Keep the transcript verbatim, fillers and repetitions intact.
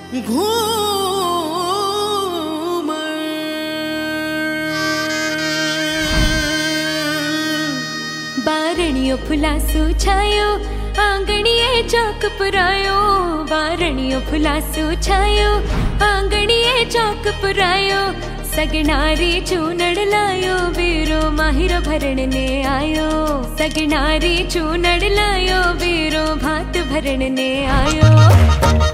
घूमर। बारणियो फुलासु छायो आंगणिये चौक पुरायो। बारणियो फुलासु छायो आंगणिये चौक पुरायो। सगनारी चूनड़ लायो वीरो माहिर भरण ने आयो। सगनारी चूनड़ लायो वीरो भात भरण ने आयो।